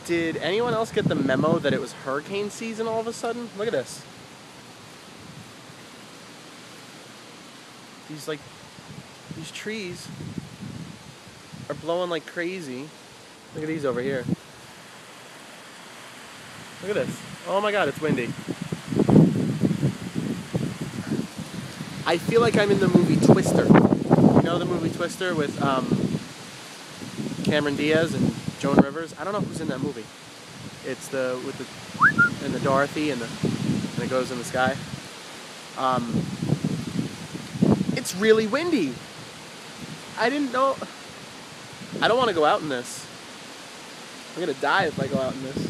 Did anyone else get the memo that it was hurricane season all of a sudden? Look at this. These trees are blowing like crazy. Look at these over here. Look at this. Oh my God, it's windy. I feel like I'm in the movie Twister. You know the movie Twister with Cameron Diaz and Joan Rivers? I don't know who's in that movie. It's with the Dorothy and it goes in the sky. It's really windy. I didn't know. I don't want to go out in this. I'm gonna die if I go out in this.